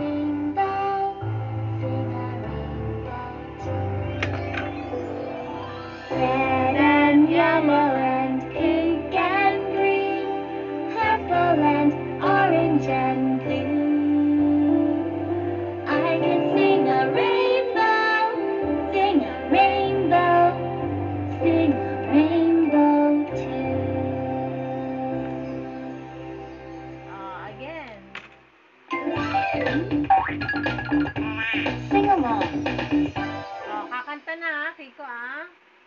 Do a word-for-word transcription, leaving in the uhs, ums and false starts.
rainbow, sing a rainbow too. Red and yellow and pink and green, purple and orange and blue. I can sing a rainbow, sing a rainbow, sing a rainbow too. Ah, again. Sing along. Oh, kakanta na ha, Kiko ah.